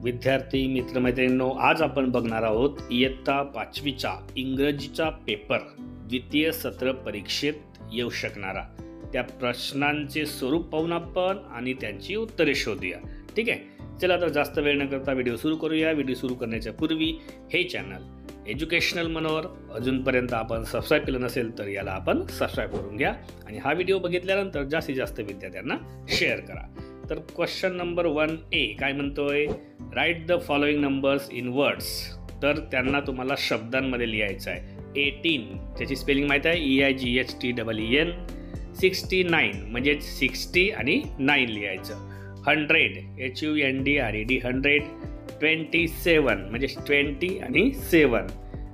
विद्यार्थी मित्रमैत्रिणींनो, आज आपण बघणार आहोत इयत्ता 5वीचा इंग्रजीचा पेपर द्वितीय सत्र परीक्षेत येऊ शकणारा त्या प्रश्नांचे स्वरूप पाहून आपण आणि त्यांची उत्तरे शोधूया. ठीक आहे, चला तर जास्त वेळ न करता व्हिडिओ सुरू करूया. व्हिडिओ सुरू करण्याच्या पूर्वी हे चॅनल एज्युकेशनल मनोहर अजूनपर्यंत आपण सबस्क्राईब केलं नसेल तर याला आपण सबस्क्राईब करून घ्या आणि हा व्हिडिओ बघितल्यानंतर जास्तीत जास्त विद्यार्थ्यांना शेअर करा. तर क्वेश्चन नंबर 1A काय म्हणतोय, write the following numbers in words. तर त्यांना तुम्हाला शब्दांमध्ये लिहायचं आहे. 18 त्याची स्पेलिंग माहीत आहे, EIGHTEEN. 69 म्हणजे 60 आणि 9 लिहायचं. 100 HUNDRED 100. 27 म्हणजे 20 आणि 7.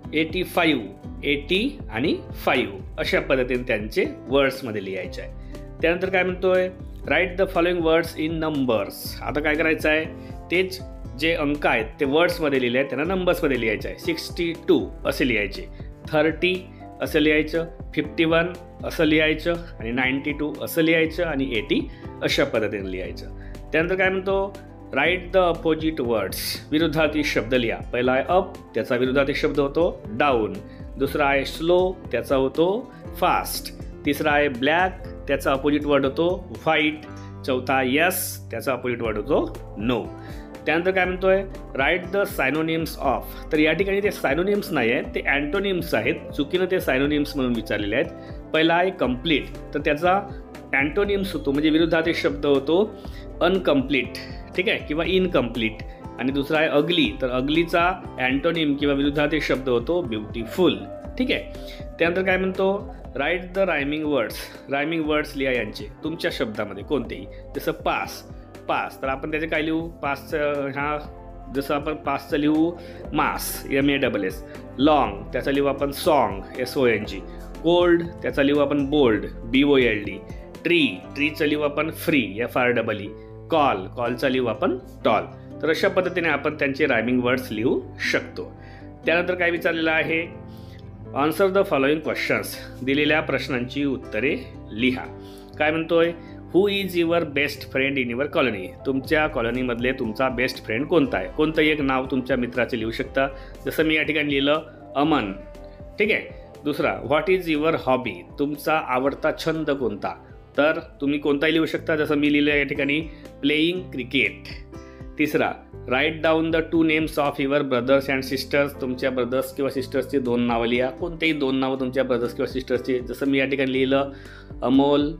85 80 आणि 5 अशा पद्धतीने त्यांचे वर्ड्समध्ये लिहायचे आहे. त्यानंतर काय म्हणतोय, write the following words in numbers. आता काय करायचं आहे, तेच जे अंक आहेत ते वर्ड्समध्ये लिहिले आहेत त्यांना नंबर्समध्ये लिहायचे आहे. 62 असे लिहायचे, 30 असं लिहायचं, 51 असं लिहायचं आणि 92 असं लिहायचं आणि 80 अशा पद्धतीने लिहायचं. त्यानंतर काय म्हणतो, राईट द अपोजिट वर्ड्स. विरुद्धार्थी शब्द लिहा. पहिला आहे अप, त्याचा विरुद्धार्थी शब्द होतो डाऊन. दुसरा आहे स्लो, त्याचा होतो फास्ट. तिसरा आहे ब्लॅक, त्याचा अपोजिट वर्ड होतो व्हाईट. चौथा यस, त्याचा अपोजिट वर्ड होतो नो. त्यानंतर काय म्हणतोय, राईट द सायनोनिम्स ऑफ. तर या ठिकाणी ते सायनोनिम्स नाही आहेत, ते अँटोनिम्स आहेत. चुकीनं ते सायनोनिम्स म्हणून विचारलेले आहेत. पहिला आहे कम्प्लीट, तर त्याचा अँटोनिम्स होतो म्हणजे विरुद्धार्थी शब्द होतो अनकम्प्लीट, ठीक आहे, किंवा इनकम्प्लीट. आणि दुसरा आहे अगली, तर अगलीचा अँटोनिम किंवा विरुद्धार्थी शब्द होतो ब्युटिफुल. ठीक आहे. त्यानंतर काय म्हणतो, write the rhyming words. Rhyming words लिहा यांचे तुमच्या शब्दामध्ये कोणतेही. जसं पास, पास तर आपण त्याचे काय लिहू, पासचं ह्या जसं आपण पासचं लिहू मास MASS. लॉंग त्याचा लिहू आपण सॉंग SONG. कोल्ड त्याचा लिहू आपण बोल्ड BOLD. ट्री, ट्रीचं लिहू आपण फ्री FREE. कॉल, कॉलचा लिहू आपण टॉल. तर अशा पद्धतीने आपण त्यांचे रायमिंग वर्ड्स लिहू शकतो. त्यानंतर काय विचारलेलं आहे, आन्सर द फॉलोइंग क्वेश्चन्स. दिलेल्या प्रश्नांची उत्तरे लिहा. काय म्हणतोय, who is your best friend in your colony. तुमच्या कॉलनीमधले तुमचा बेस्ट फ्रेंड कोणता आहे. कोणतं एक नाव तुमच्या मित्राचे लिहू शकता. जसं मी या ठिकाणी लिहिलं अमन. ठीक आहे. दुसरा, व्हॉट इज युअर हॉबी. तुमचा आवडता छंद कोणता. तर तुम्ही कोणताही लिहू शकता. जसं मी लिहिलं या ठिकाणी प्लेईंग क्रिकेट. तिसरा, write down the 2 names of your brothers and sisters. तुमच्या ब्रदर्स किंवा सिस्टर्सची 2 नावं लिहा. कोणतेही 2 नावं तुमच्या ब्रदर्स किंवा सिस्टर्सची. जसं मी या ठिकाणी लिहिलं अमोल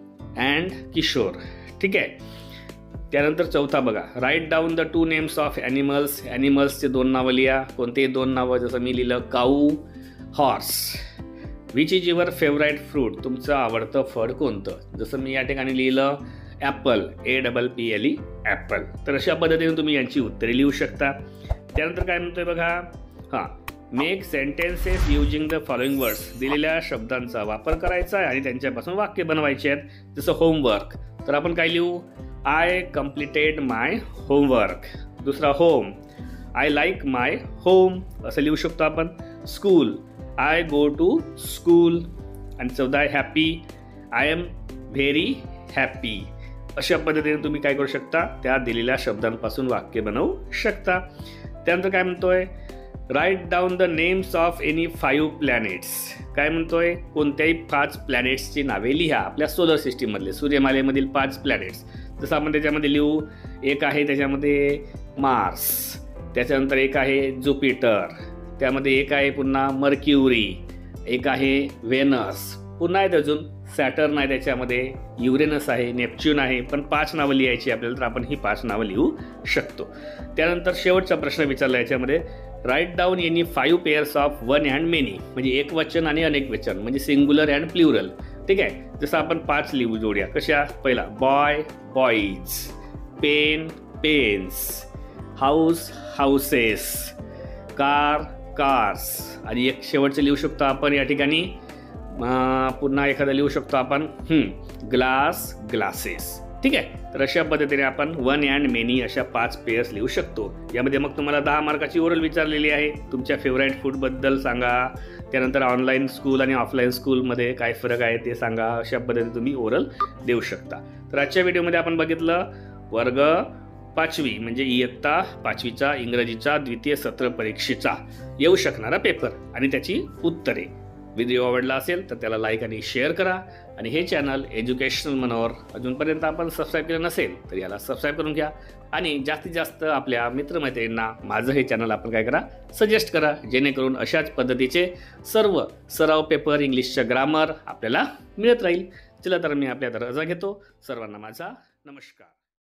अँड किशोर. ठीक आहे. त्यानंतर चौथा बघा, write down the 2 names of animals. ॲनिमल्सचे 2 नावं लिहा. कोणतेही 2 नावं. जसं मी लिहिलं cow horse. Which is your favourite fruit. तुमचं आवडतं फळ कोणतं. जसं मी या ठिकाणी लिहिलं ॲपल APPLE ॲपल. तर अशा पद्धतीने तुम्ही यांची उत्तरे लिहू शकता. त्यानंतर काय म्हणतोय बघा, हां, make sentences using the following words. दिलेल्या शब्दांचा वापर करायचा आहे आणि त्यांच्यापासून वाक्य बनवायचे आहेत. जसं होमवर्क, तर आपण काय लिहू, आय कम्प्लिटेड माय होमवर्क. दुसरा home, I like my home असं लिहू शकतो आपण. School, I go to school. आणि चौथा आहे happy, I am very happy. अशा पद्धतीने तुम्ही काय करू शकता, त्या दिलेल्या शब्दांपासून वाक्य बनवू शकता. त्यानंतर काय म्हणतोय, write down the names of any 5 planets. काय म्हणतोय, कोणत्याही 5 प्लॅनेट्सची नावे लिहा. आपल्या सोलर सिस्टीममधले सूर्यमालेमधील 5 प्लॅनेट्स. जसं आपण त्याच्यामध्ये लिहू, एक आहे त्याच्यामध्ये मार्स. त्याच्यानंतर एक आहे ज्युपिटर. त्यामध्ये एक आहे पुन्हा मर्क्युरी. एक आहे व्हेनस. पुन्हा आहेत अजून सॅटर्न आहे, त्याच्यामध्ये युरेनस आहे, नेपच्यून आहे. पण 5 नावं लिहायची आपल्याला, तर आपण ही 5 नावं लिहू शकतो. त्यानंतर शेवटचा प्रश्न विचारला याच्यामध्ये, write down any 5 pairs of one and many. म्हणजे एक वचन आणि अनेक वचन, म्हणजे सिंग्युलर अँड प्लुरल. ठीक आहे. जसं आपण 5 लिहू जोड्या. कशा, पहिला boy boys, pen pens, house houses, car cars. आणि एक शेवटचं लिहू शकतो आपण या ठिकाणी, पुन्हा एखादं लिहू शकतो आपण ग्लास ग्लासेस. ठीक आहे. तर अशा पद्धतीने आपण वन अँड मेनी अशा 5 पेअर्स लिहू शकतो. यामध्ये मग तुम्हाला 10 मार्काची ओरल विचारलेली आहे. तुमच्या फेवराईट फूडबद्दल सांगा. त्यानंतर ऑनलाईन स्कूल आणि ऑफलाईन स्कूलमध्ये काय फरक आहे ते सांगा. अशा पद्धतीने तुम्ही ओरल देऊ शकता. तर आजच्या व्हिडिओमध्ये आपण बघितलं वर्ग 5वी म्हणजे इयत्ता 5वीचा इंग्रजीचा द्वितीय सत्र परीक्षेचा येऊ शकणारा पेपर आणि त्याची उत्तरे. व्हिडिओ आवडला असेल तर त्याला लाईक आणि शेअर करा आणि हे चॅनल एज्युकेशनल मनोहर अजूनपर्यंत आपण सबस्क्राईब केलं नसेल तर याला सबस्क्राईब करून घ्या आणि जास्तीत जास्त आपल्या मित्रमैत्रिणींना माझं हे चॅनल आपण काय करा, सजेस्ट करा, जेणेकरून अशाच पद्धतीचे सर्व सराव पेपर इंग्लिशचं ग्रामर आपल्याला मिळत राहील. चला तर मी आपल्या रजा घेतो. सर्वांना माझा नमस्कार.